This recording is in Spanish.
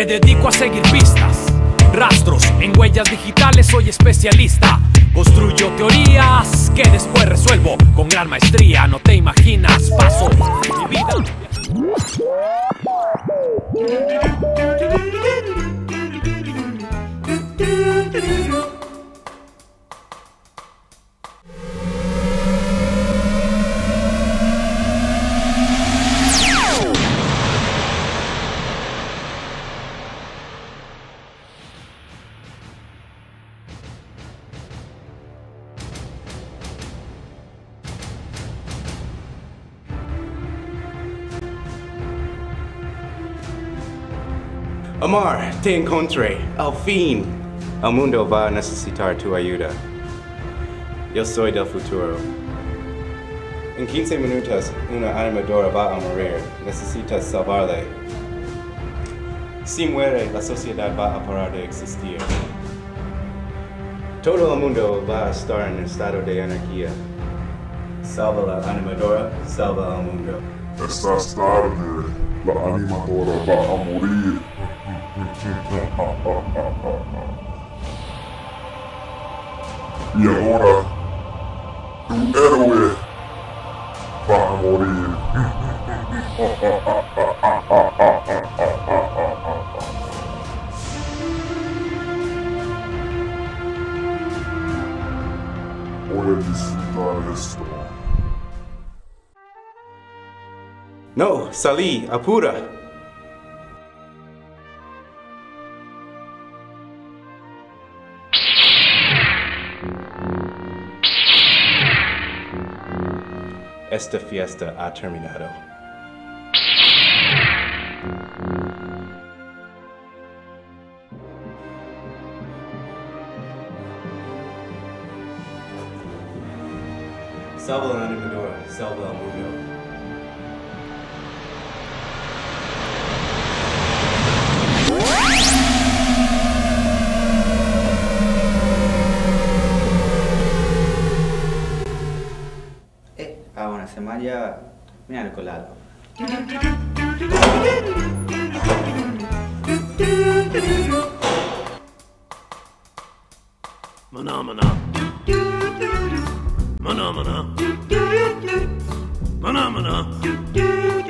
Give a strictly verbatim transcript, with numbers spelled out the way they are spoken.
Me dedico a seguir pistas, rastros en huellas digitales, soy especialista. Construyo teorías que después resuelvo con gran maestría. No te imaginas, paso mi vida. Amar, te encontré. Al fin. El mundo va a necesitar tu ayuda. Yo soy del futuro. En quince minutos, una animadora va a morir. Necesitas salvarle. Si muere, la sociedad va a parar de existir. Todo el mundo va a estar en estado de anarquía. Salva la animadora, salva al mundo. Estás tarde. La animadora va a morir. Y ahora, tu héroe va a morir. Puedes disfrutar esto. No, salí, apura. Esta fiesta ha terminado. Salva la animadora, salva al mundo. Ah, una semana me han colado. Maná, maná. Maná, maná. Maná, maná.